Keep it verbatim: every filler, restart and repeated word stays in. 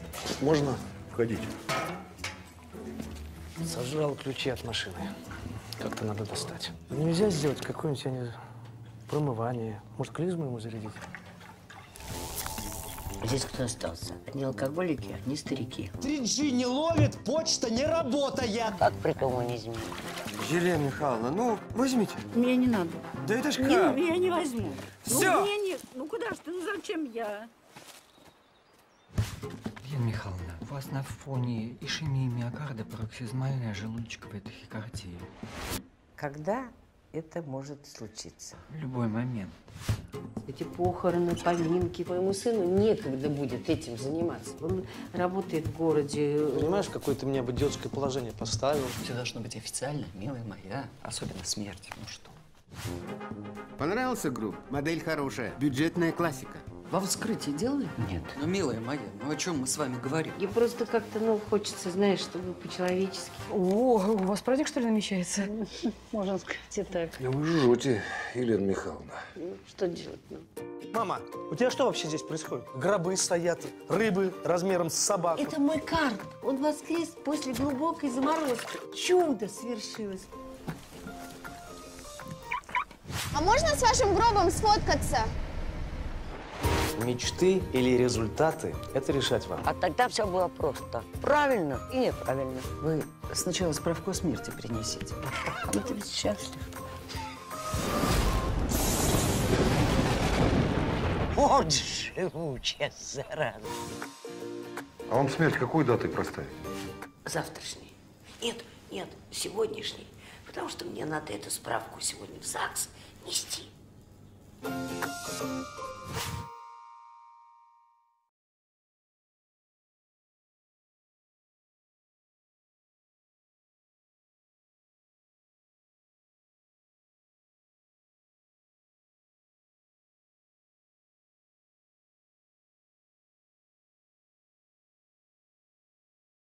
Можно входить? Сожрал ключи от машины. Как-то надо достать. Нельзя сделать какое-нибудь, я не знаю, промывание. Может, клизму ему зарядить? Здесь кто остался? Одни алкоголики, одни старики. три джи не ловит, почта не работает. Как при коммунизме? Елена Михайловна, ну, возьмите. Мне не надо. Да это ж Не, как? я не возьму. Все! Ну, мне не... ну куда ж ты? Ну зачем я? Елена Михайловна, у вас на фоне ишемии миокарда пароксизмальная желудочковая тахикардия. Когда это может случиться? В любой момент. Эти похороны, поминки. Моему сыну некогда будет этим заниматься. Он работает в городе. Понимаешь, какое ты мне бы идиотское положение поставил? Все должно быть официально, милая моя. Особенно смерть. Ну что? Понравился групп? Модель хорошая. Бюджетная классика. Во вскрытии делали? Нет. Ну, милая моя, ну о чем мы с вами говорим? И просто как-то, ну, хочется, знаешь, чтобы по-человечески. О, у вас праздник, что ли, намечается? Можно сказать и так. А вы жжете, Елена Михайловна. Ну, что делать нам? Мама, у тебя что вообще здесь происходит? Гробы стоят, рыбы размером с собаку. Это мой карп. Он воскрес после глубокой заморозки. Чудо свершилось. А можно с вашим гробом сфоткаться? Мечты или результаты – это решать вам. А тогда все было просто. Правильно и неправильно. Вы сначала справку о смерти принесите. Ну, ты ведь счастлив. Вот живучая зараза. А вам смерть какой датой проставить? Завтрашний. Нет, нет, сегодняшний. Потому что мне надо эту справку сегодня в ЗАГС нести.